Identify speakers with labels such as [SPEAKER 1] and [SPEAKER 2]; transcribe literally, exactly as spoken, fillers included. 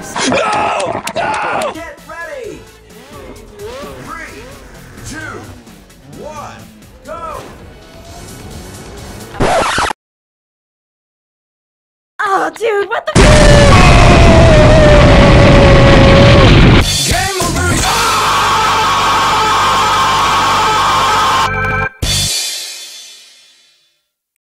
[SPEAKER 1] No! No!
[SPEAKER 2] Get ready! Three, two, one, go!
[SPEAKER 3] Oh, dude, what the f-